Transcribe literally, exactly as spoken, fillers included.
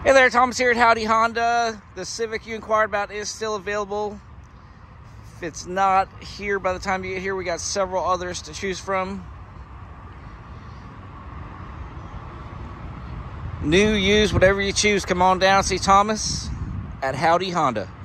Hey there, Thomas here at Howdy Honda. The Civic you inquired about is still available. If it's not here by the time you get here, we got several others to choose from. New, used, whatever you choose, come on down, see Thomas at Howdy Honda.